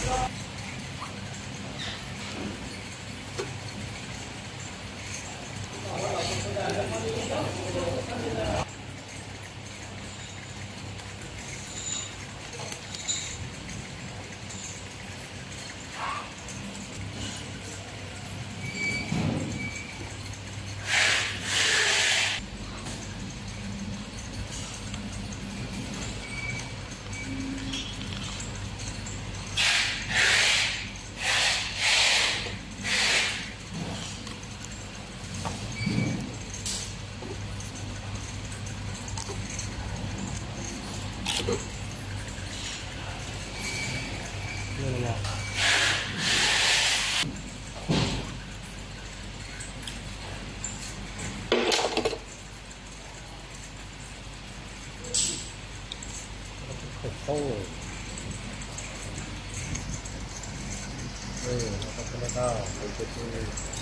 นี่นะโอ้แล้วก็ไปจุดนี้